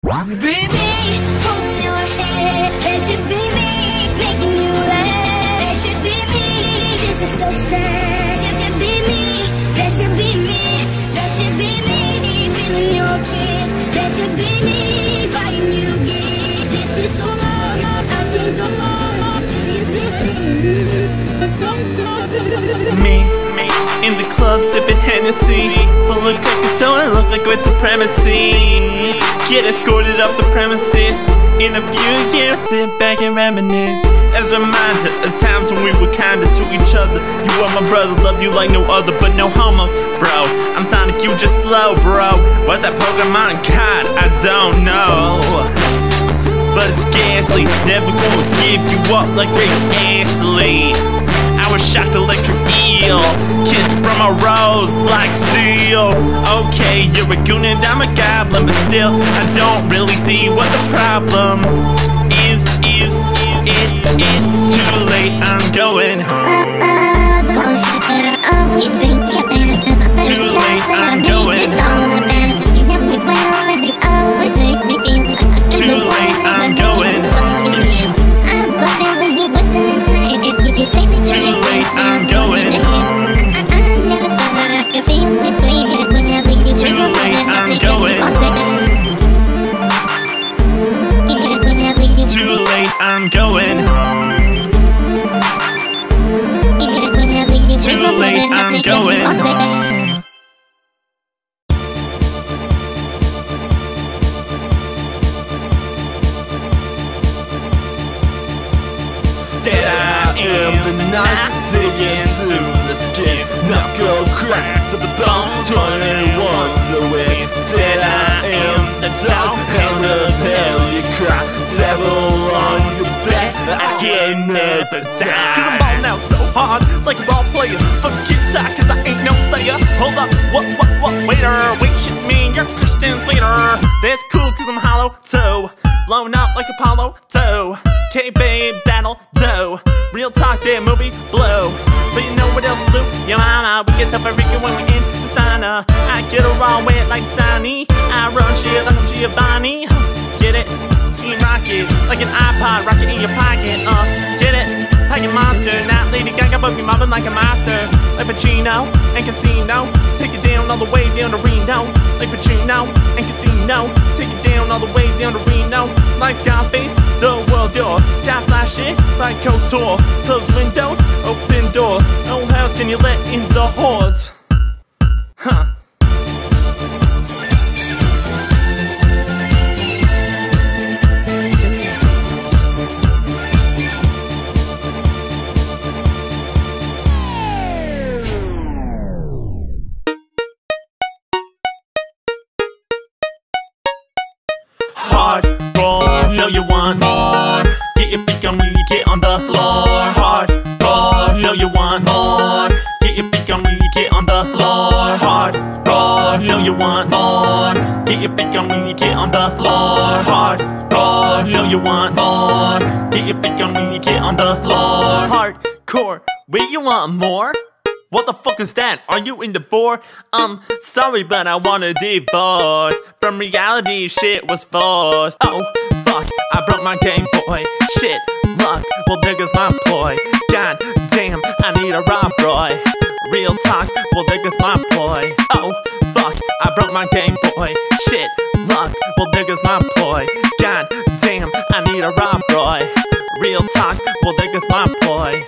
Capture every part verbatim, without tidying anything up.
Baby, hold your head. That should be me, making you laugh. That should be me, this is so sad. That should be me, that should be me. That should be me, feeling your kiss. That should be me, buying you gifts. This is so long, I can't go on. Me, me, in the club sipping Hennessy, full of cookies so it looks like white supremacy. Get escorted up the premises. In a few years, sit back and reminisce. As a reminder of times when we were kinder to each other. You are my brother, love you like no other, but no homo, bro. I'm Sonic, you just slow, bro. What's that Pokemon card? I don't know, but it's ghastly. Never gonna give you up like Rick Astley. I was shocked electric eel, kissed from a rose like seal. Okay, you're a goon and I'm a goblin, but still I don't really see what the problem is. Is it's it's too late? I'm going home. Too late? I'm going home. Too late? I'm going home. Too late, I'm going home. Too late, I'm going home. Too late, I'm going home. Too late, I'm going home. That I am the night digging to the skin. Knuckle crack to the bone, twenty-one's away. That I am the dog, and the hell you cry. Devil on your back, I can never die. Cause I'm ballin' out so hard, like a ball player. Fuck guitar, cause I ain't no slayer. Hold up, what, what, what, waiter? Wait, shit, me, you're Christian Slater. That's cool cause I'm hollow too. Blown up like Apollo two. K-babe, that'll do. Real talk, that movie blew. But you know what else blew? Your mama, we get up every weekend when we in the sauna. I get her all wet like Sonny. I run shit like I'm Giovanni. Get it? Team Rocket, like an iPod, rocket in your pocket. Uh, get it? Like a monster, not Lady Gaga, but we mobbing like a monster. Like Pacino and Casino, take it down all the way down to Reno. Like Pacino and Casino, take it down all the way down to Reno. Like Scarface, the world's yours. Got flash it like Coast Tour. Close windows, open doors. No house can you let in the whores. Huh. Hardcore, know you want more. Get your freak on when you get on the floor. Hardcore, know you want more. Get your freak on when you get on the floor. Hardcore, know you want more. Get your freak on when you get on the floor. Hardcore, know you want more. Get your freak on when you get on the floor. Hardcore, wait, you want more? What the fuck is that? Are you in the for? Um, sorry, but I want a divorce. From reality, shit was forced. Oh, fuck, I broke my Game Boy. Shit, luck, well there goes my ploy. God damn, I need a Rob Roy. Real talk, well there goes my ploy. Oh, fuck, I broke my Game Boy. Shit, luck, well there goes my ploy. God damn, I need a Rob Roy. Real talk, well there goes my ploy.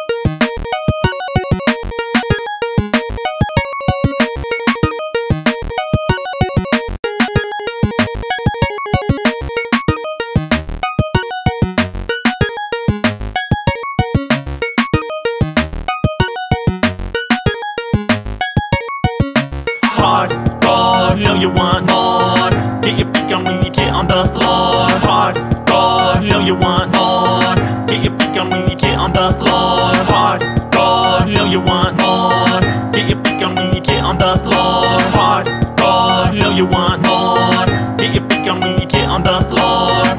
Hardcore, know you want more. Get your freak on when you get on the floor. Hardcore, know you want more. Get your freak on when you get on the floor. Hardcore, know you want more. Get your freak on when you get on the floor. Hardcore, know you want more. Get your freak on when you get on the floor.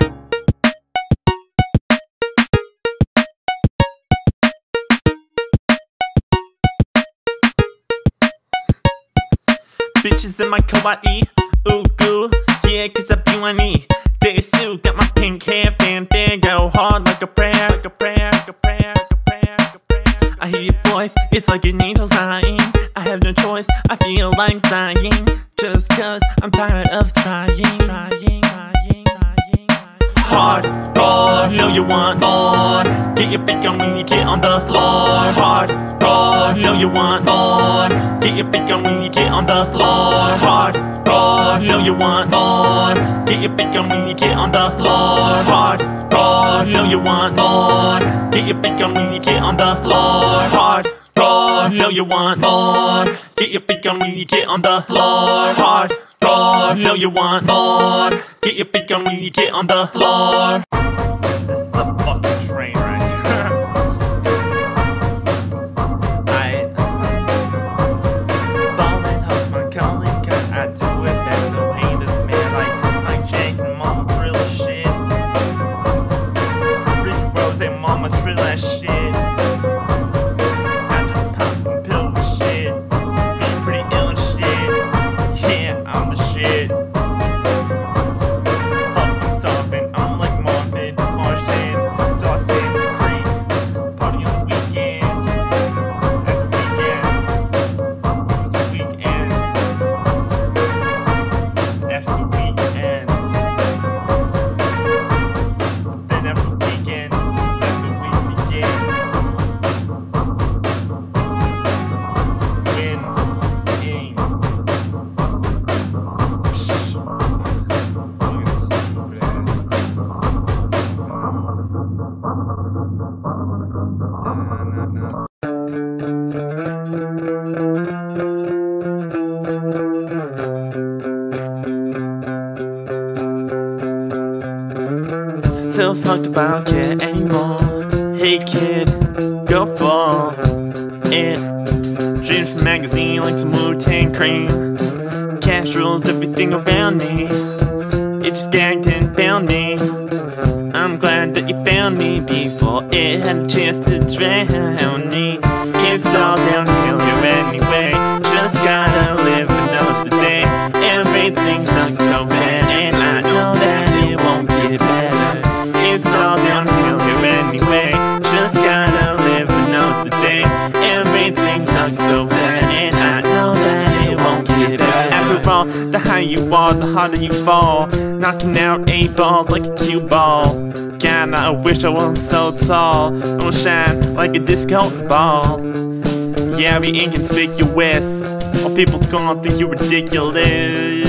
Bitches in my kawaii, ooh goo. Yeah, cause I be one knee. Day suit, got my pink hair band, band, go hard like a prayer, like a prayer, like a prayer, like a prayer, like a prayer. I hear your voice, it's like an angel sighing. I have no choice, I feel like dying. Just cause I'm tired of trying, trying, trying, trying, trying. Hardcore, know you want more. Get your freak on when you get on the floor. Hardcore, know you want more. Get your freak on when you get on the floor. Hardcore, know you want more. Get your freak on when you get on the floor. Hardcore, know you want more. Get your freak on when you get on the floor. Hardcore, know you want more. Get your freak on when you get on the floor. Hardcore, know you want more. Get your freak on when you get on the floor. This is a fucking train wreck. I ballin' hopes my calling, cause I do it best. So heinous, man, like like Jason, mama drill shit. Ricky Rose and mama drill that shit. So fucked about it anymore. Hey kid, go for it. Dreams from magazine like some Wu-Tang cream. Cash rules everything around me. It just gagged and bound me. I'm glad that you found me before it had a chance to drown me. It's all downhill here anyway. Just gotta live another day. Everything sucks so bad, and I know that it won't get better. It's all downhill here anyway. Just gotta live another day. Everything sucks so bad, and I know that it won't get better. After all, the higher you are, the harder you fall. Knocking out eight balls like a cue ball. God, I wish I wasn't so tall. I will shine like a disco ball. Yeah, I'll be inconspicuous. All people gonna think you're ridiculous.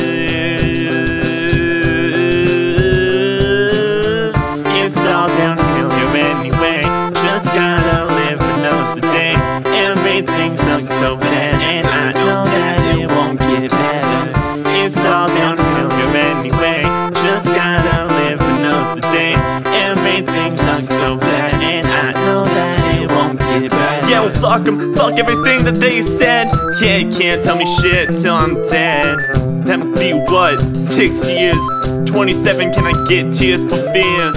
It's all downhill here anyway. Just gotta live another day. Everything sucks so bad, and I know that it won't get better. It's all downhill here anyway. Just gotta live another day. Everything sucks so bad, and I know that it won't get better. Yeah, well fuck them, fuck everything that they said. Yeah, you can't tell me shit till I'm dead. That'll be what, six years? twenty-seven, can I get tears for fears?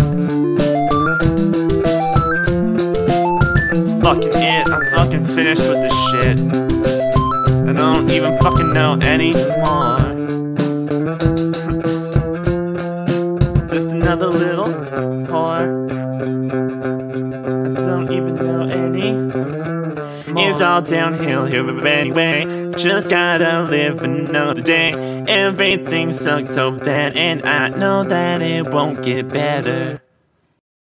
It's fucking it, I'm fucking finished with this shit. I don't even fucking know anymore. Just another little whore. I don't even know anymore. It's all downhill here anyway. Just gotta live another day. Everything sucks so bad, and I know that it won't get better.